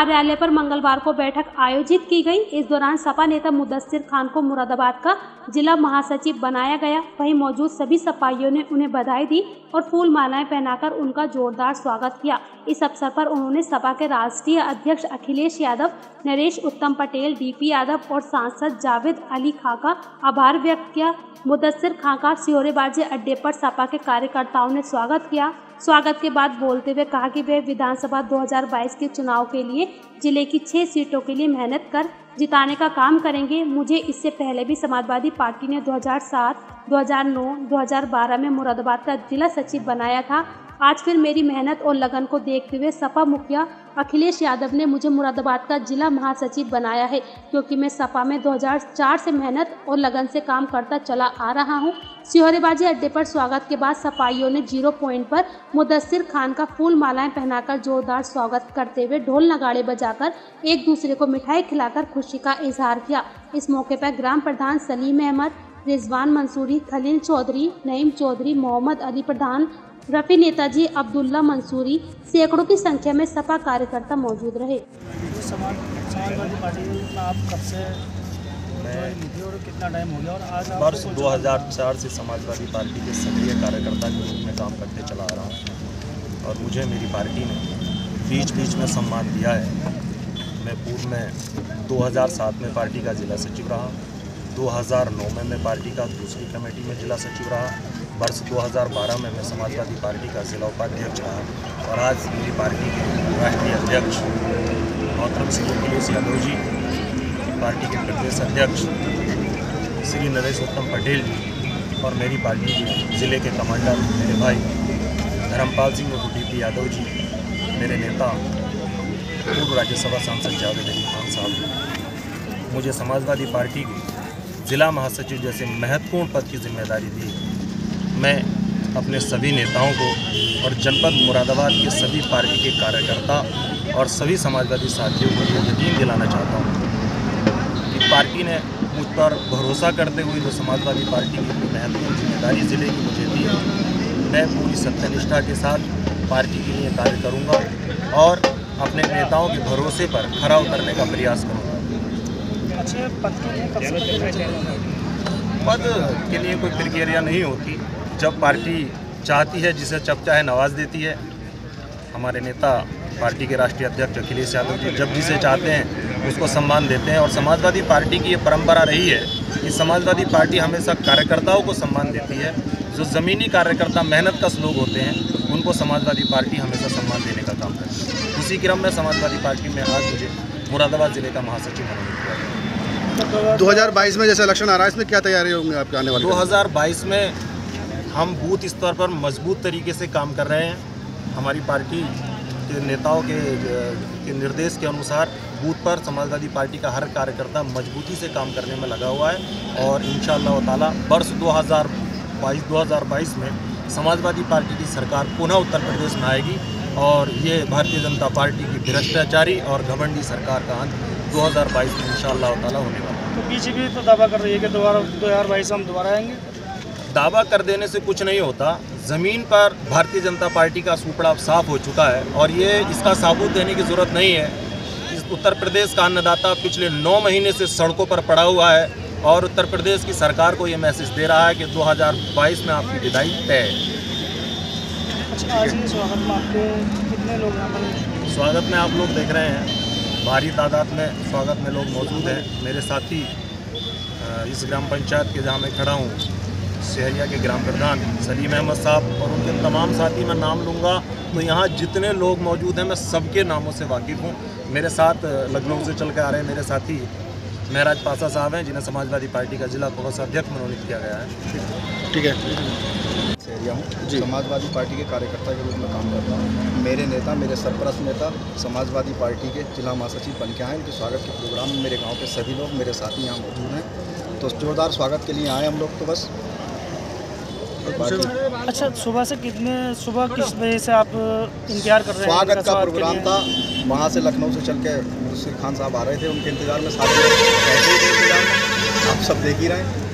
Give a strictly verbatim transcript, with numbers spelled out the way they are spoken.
कार्यालय पर मंगलवार को बैठक आयोजित की गई। इस दौरान सपा नेता मुदस्सिर खान को मुरादाबाद का जिला महासचिव बनाया गया। वहीं मौजूद सभी सपाइयों ने उन्हें बधाई दी और फूल मालाएं पहनाकर उनका जोरदार स्वागत किया। इस अवसर पर उन्होंने सपा के राष्ट्रीय अध्यक्ष अखिलेश यादव, नरेश उत्तम पटेल, डीपी यादव और सांसद जावेद अली खां का आभार व्यक्त किया। मुदस्सिर खां का सिहोरेबाजी अड्डे पर सपा के कार्यकर्ताओं ने स्वागत किया। स्वागत के बाद बोलते हुए कहा कि वे विधानसभा दो हज़ार बाईस के चुनाव के लिए जिले की छह सीटों के लिए मेहनत कर जिताने का काम करेंगे। मुझे इससे पहले भी समाजवादी पार्टी ने दो हज़ार सात, दो हज़ार नौ, दो हज़ार बारह में मुरादाबाद का जिला सचिव बनाया था। आज फिर मेरी मेहनत और लगन को देखते हुए सपा मुखिया अखिलेश यादव ने मुझे मुरादाबाद का जिला महासचिव बनाया है, क्योंकि मैं सपा में दो हज़ार चार से मेहनत और लगन से काम करता चला आ रहा हूं। सिहोरेबाजी अड्डे पर स्वागत के बाद सपाइयों ने जीरो पॉइंट पर मुदस्सिर खान का फूल मालाएं पहनाकर जोरदार स्वागत करते हुए ढोल नगाड़े बजाकर एक दूसरे को मिठाई खिलाकर खुशी का इजहार किया। इस मौके पर ग्राम प्रधान सलीम अहमद, रिजवान मंसूरी, खलील चौधरी, नईम चौधरी, मोहम्मद अली प्रधान, रफ़ी नेताजी, अब्दुल्ला मंसूरी, सैकड़ों की संख्या में सपा कार्यकर्ता मौजूद रहे। समाजवादी पार्टी में आप कब से और कितना टाइम हो गया? और आज वर्ष दो हज़ार चार से समाजवादी पार्टी के सक्रिय कार्यकर्ता के रूप में काम करते चला आ रहा हूँ और मुझे मेरी पार्टी ने बीच बीच में सम्मान दिया है। मैं पूर्व में दो हज़ार सात में पार्टी का जिला सचिव रहा, दो हज़ार नौ में मैं पार्टी का दूसरी कमेटी में जिला सचिव रहा, वर्ष दो हज़ार बारह में मैं समाजवादी पार्टी का जिला उपाध्यक्ष रहा और आज मेरी पार्टी के राष्ट्रीय अध्यक्ष मोहतरम श्री अखिलेश यादव जी, पार्टी के प्रदेश अध्यक्ष श्री नरेश उत्तम पटेल जी और मेरी पार्टी के ज़िले के कमांडर मेरे भाई धर्मपाल सिंह और डी पी यादव जी, मेरे नेता पूर्व राज्यसभा सांसद जावेद अली खान साहब, मुझे समाजवादी पार्टी के ज़िला महासचिव जैसे महत्वपूर्ण पद की जिम्मेदारी दी। मैं अपने सभी नेताओं को और जनपद मुरादाबाद के सभी पार्टी के कार्यकर्ता और सभी समाजवादी साथियों को ये यकीन दिलाना चाहता हूँ कि पार्टी ने मुझ पर भरोसा करते हुए जो समाजवादी पार्टी की महत्वपूर्ण जिम्मेदारी ज़िले की मुझे दी है, मैं पूरी सत्यनिष्ठा के साथ पार्टी के लिए कार्य करूँगा और अपने नेताओं के भरोसे पर खरा उतरने का प्रयास करूँगा। अच्छे पद के लिए कब से पद के लिए कोई प्रक्रिया नहीं होती, जब पार्टी चाहती है जिसे जब चाहे नवाज देती है। हमारे नेता पार्टी के राष्ट्रीय अध्यक्ष अखिलेश यादव जी जब जिसे चाहते हैं उसको सम्मान देते हैं और समाजवादी पार्टी की ये परंपरा रही है कि समाजवादी पार्टी हमेशा कार्यकर्ताओं को सम्मान देती है। जो ज़मीनी कार्यकर्ता मेहनत कश लोग होते हैं उनको समाजवादी पार्टी हमेशा सम्मान देने का काम करती है। उसी क्रम में समाजवादी पार्टी में आज मुझे मुरादाबाद ज़िले का महासचिव मनोनीत किया गया। दो हज़ार बाईस में जैसे इलेक्शन आ रहा है, इसमें क्या तैयारी होंगी आपके आने वाले? दो हज़ार बाईस में हम बूथ स्तर पर मजबूत तरीके से काम कर रहे हैं। हमारी पार्टी के नेताओं के, के निर्देश के अनुसार बूथ पर समाजवादी पार्टी का हर कार्यकर्ता मजबूती से काम करने में लगा हुआ है और इंशाअल्लाह ताला वर्ष दो हज़ार बाईस में समाजवादी पार्टी की सरकार पुनः उत्तर प्रदेश में आएगी और ये भारतीय जनता पार्टी की भ्रष्टाचारी और घमंडी सरकार का अंत दो हज़ार बाईस में इंशाअल्लाह ताला होने वाला है। तो बीजेपी तो दावा कर रही है कि दोबारा दो हज़ार बाईस हम दोबारा आएंगे। दावा कर देने से कुछ नहीं होता। ज़मीन पर भारतीय जनता पार्टी का सुपड़ा साफ हो चुका है और ये इसका साबूत देने की ज़रूरत नहीं है। इस उत्तर प्रदेश का अन्नदाता पिछले नौ महीने से सड़कों पर पड़ा हुआ है और उत्तर प्रदेश की सरकार को ये मैसेज दे रहा है कि दो हज़ार बाईस में आपकी विदाई तय है। अच्छा, आज ये स्वागत में आपके कितने लोग यहाँ पर? स्वागत में आप लोग देख रहे हैं भारी तादाद में स्वागत में लोग मौजूद हैं। मेरे साथी इस ग्राम पंचायत के जहाँ मैं खड़ा हूँ, शहरिया के ग्राम प्रधान सलीम अहमद साहब और उनके तमाम साथी, मैं नाम लूँगा तो यहाँ जितने लोग मौजूद हैं मैं सबके नामों से वाकिफ़ हूँ। मेरे साथ लखनऊ से चल के आ रहे हैं मेरे साथी महराज पासा साहब हैं, जिन्हें समाजवादी पार्टी का जिला कोषाध्यक्ष मनोनीत किया गया है। ठीक है। शहरिया हूँ, समाजवादी पार्टी के कार्यकर्ता के रूप में काम करता हूँ। मेरे नेता, मेरे सरपरस्त नेता समाजवादी पार्टी के जिला महासचिव बन के आए। उनके स्वागत के प्रोग्राम में मेरे गाँव के सभी लोग, मेरे साथी यहाँ मौजूद हैं, तो जोरदार स्वागत के लिए आए हम लोग। तो बस अच्छा, सुबह से कितने सुबह किस बजे से आप इंतजार कर रहे हैं? स्वागत का प्रोग्राम था, वहाँ से लखनऊ से चल के मुदस्सिर खान साहब आ रहे थे, उनके इंतजार में सारे लोग बैठे थे इंतजार में। आप सब देख ही रहे हैं।